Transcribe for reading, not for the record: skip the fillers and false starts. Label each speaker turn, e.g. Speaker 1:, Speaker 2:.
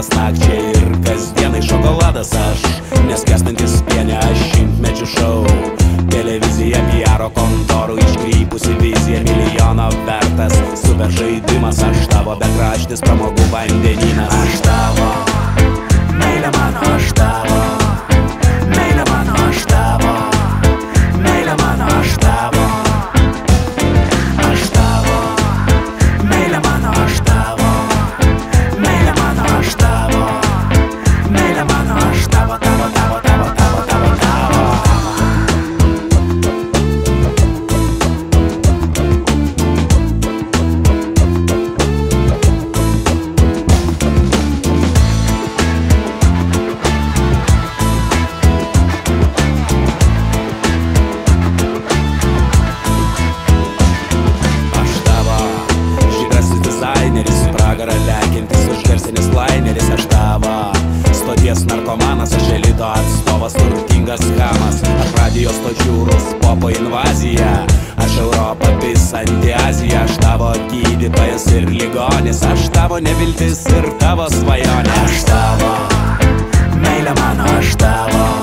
Speaker 1: metas nakčiai ir kasdienai šokoladas aš, neskęstantis piene aš šimtmečių šou. Televizija, PR kontorų iškrypusi vizija, milijono vertas super žaidimas. Aš tavo bekraštis pramogų vandenynas. Aš tavo, meilė mano, aš tavo, meilė mano, aš tavo, meilė mano, aš tavo, aš tavo, meilė mano, aš tavo, meilė mano, aš tavo, meilė mano, aš tavo, tavo, tavo, tavo, tavo, tavo, tavo. Pragarą lekiantis užgarsinis laineris. Aš tavo stoties narkomanas, aš elito atstovas, turtingas chamas. Aš radijo stočių ruspopo invazija, aš Europą pisanti Azija. Aš tavo gydytojas ir ligonis, aš tavo neviltis ir tavo svajonė. Aš tavo, meilė mano, aš tavo,